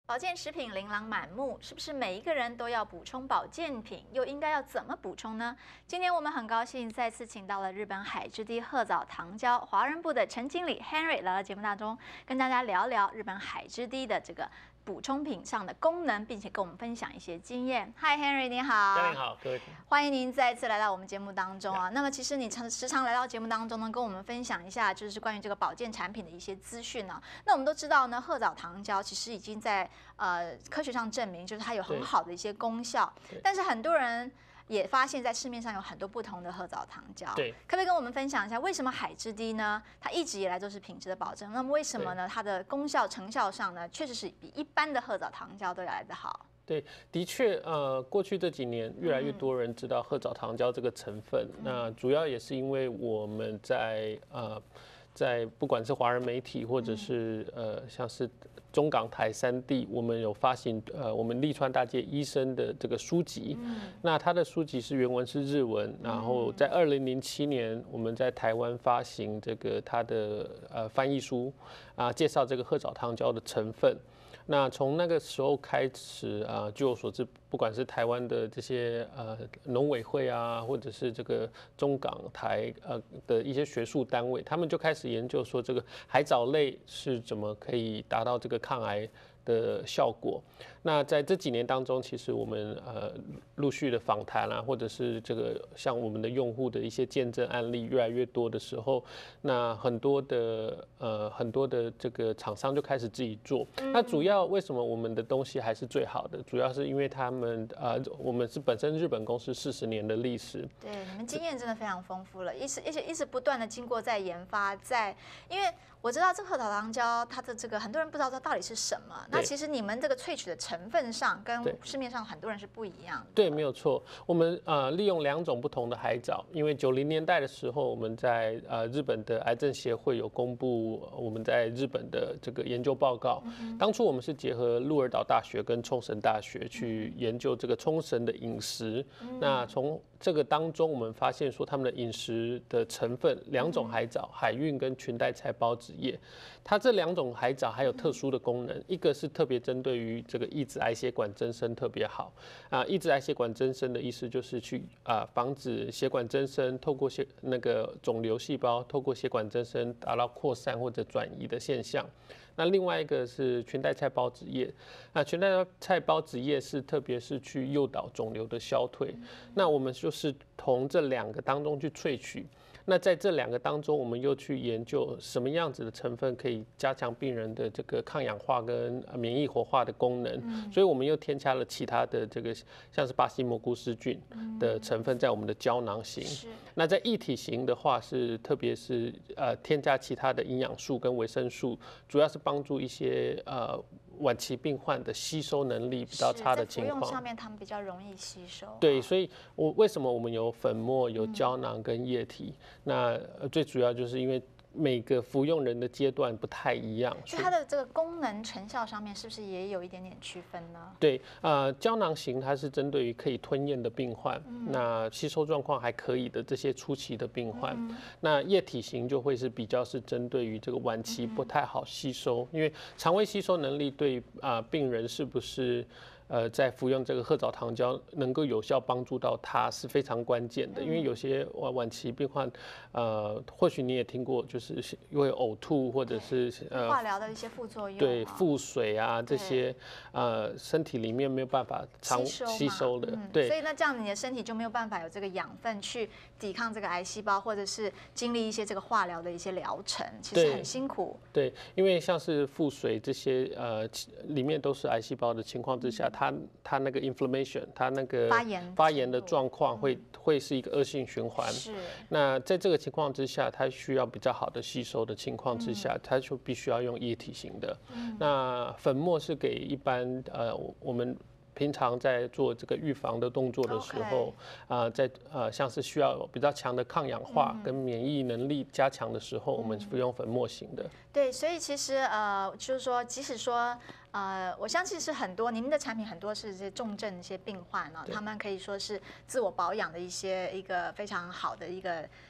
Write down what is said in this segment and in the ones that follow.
保健食品琳琅满目，是不是每一个人都要补充保健品？又应该要怎么补充呢？今天我们很高兴再次请到了日本海之堤褐藻糖胶华人部的陈经理 Henry 来到节目当中，跟大家聊聊日本海之堤的这个补充品上的功能，并且跟我们分享一些经验。Hi Henry， 你好。 嘉玲好，各位。 欢迎您再次来到我们节目当中啊。那么其实你时常来到节目当中呢，跟我们分享一下就是关于这个保健产品的一些资讯呢。那我们都知道呢，褐藻糖胶其实已经在科学上证明，就是它有很好的一些功效。但是很多人也发现，在市面上有很多不同的褐藻糖胶。 对， 可不可以跟我们分享一下，为什么海之堤呢？它一直以来都是品质的保证。那么为什么呢？它的功效成效上呢，确实是比一般的褐藻糖胶都要来得好。 对，的确，过去这几年越来越多人知道褐藻糖胶这个成分。那主要也是因为我们在不管是华人媒体或者是像是中港台三地，我们有发行我们立川大介医生的这个书籍。那他的书籍是原文是日文，然后在2007年我们在台湾发行这个他的翻译书介绍这个褐藻糖胶的成分。那从那个时候开始据我所知，不管是台湾的这些农委会或者是这个中港台的一些学术单位，他们就开始研究说这个海藻类是怎么可以达到这个抗癌的效果。那在这几年当中，其实我们陆续的访谈或者是这个像我们的用户的一些见证案例越来越多的时候，那很多的这个厂商就开始自己做。那主要为什么我们的东西还是最好的？主要是因为我们是本身日本公司40年的历史。 对，你们经验真的非常丰富了，而且一直不断的经过在研发，因为我知道这个褐藻糖胶它的这个很多人不知道它到底是什么。那其实你们这个萃取的成分上跟市面上很多人是不一样的。 对，没有错。我们利用2种不同的海藻，因为90年代的时候，我们在日本的癌症协会有公布我们在日本的这个研究报告。当初我们是结合鹿儿岛大学跟冲绳大学去研究这个冲绳的饮食。那从这个当中，我们发现说他们的饮食的成分2种海藻，海运跟裙带菜孢子叶，它这2种海藻还有特殊的功能，一个是特别针对于这个抑制癌血管增生特别好。抑制癌血管增生的意思就是去防止血管增生，透过那个肿瘤细胞透过血管增生达到扩散或者转移的现象。那另外一个是裙带菜孢子叶，裙带菜孢子叶是特别是去诱导肿瘤的消退。那我们就是从这2个当中去萃取。那在这2个当中，我们又去研究什么样子的成分可以加强病人的这个抗氧化跟免疫活化的功能。所以我们又添加了其他的这个像是巴西蘑菇丝菌的成分在我们的胶囊型。那在液体型的话特别是添加其他的营养素跟维生素，主要是帮助一些晚期病患的吸收能力比较差的情况， 在服用上面他们比较容易吸收。 对，所以为什么我们有粉末、有胶囊跟液体？那最主要就是因为每个服用人的阶段不太一样， 所以它的这个功能成效上面是不是也有一点点区分呢？ 对，胶囊型它是针对于可以吞咽的病患，那吸收状况还可以的这些初期的病患。那液体型就会是比较是针对于这个晚期不太好吸收，因为肠胃吸收能力对病人是不是在服用这个褐藻糖胶能够有效帮助到它是非常关键的。因为有些晚期病患或许你也听过，就是会呕吐或者是化疗的一些副作用， 对，腹水这些身体里面没有办法常吸收的。对， 所以那这样你的身体就没有办法有这个养分去抵抗这个癌细胞，或者是经历一些这个化疗的一些疗程，其实很辛苦。 对，因为像是腹水这些里面都是癌细胞的情况之下，它那个 inflammation， 它那个发炎的状况会是一个恶性循环。 是。那在这个情况之下，它需要比较好的吸收的情况之下，它就必须要用液体型的。那粉末是给一般我们平常在做这个预防的动作的时候，像是需要比较强的抗氧化跟免疫能力加强的时候，我们服用粉末型的。 对，所以其实就是说，即使说我相信是很多您的产品很多是这些重症的一些病患他们可以说是自我保养的一个非常好的一个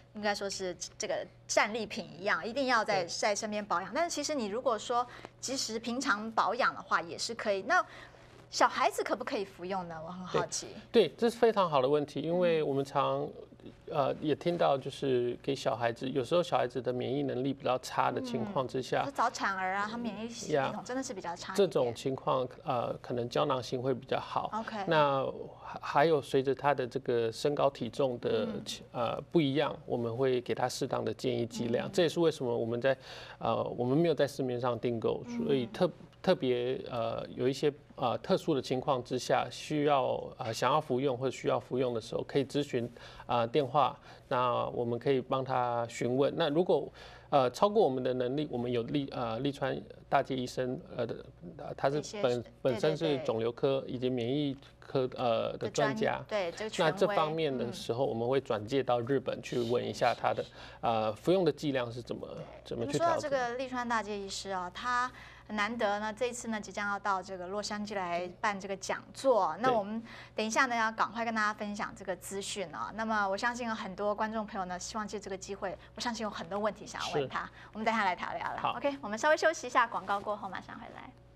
应该说是这个战利品一样，一定要在身边保养。但是其实你如果说即使平常保养的话，也是可以。那小孩子可不可以服用呢？我很好奇。 对，这是非常好的问题，因为我们也听到，就是给小孩子，有时候小孩子的免疫能力比较差的情况之下， 早产儿啊，他免疫系统真的是比较差。 这种情况，可能胶囊型会比较好。 OK。 那还有随着他的这个身高体重的不一样，我们会给他适当的建议剂量。这也是为什么我们没有在市面上订购，所以特别有一些特殊的情况之下，想要服用或者需要服用的时候，可以咨询电话，那我们可以帮他询问。那如果超过我们的能力，我们有立川大介医生他是本身是肿瘤科以及免疫科的专家， 对， 那这方面的时候，我们会转介到日本去问一下他的服用的剂量是怎么去调整。 说到这个立川大介医师啊，他很难得呢，这一次呢即将要到这个洛杉矶来办这个讲座。那我们等一下呢要赶快跟大家分享这个资讯啊。那么我相信有很多观众朋友呢，希望借这个机会，我相信有很多问题想要问他，我们等一下来聊了。OK， 我们稍微休息一下，广告过后马上回来。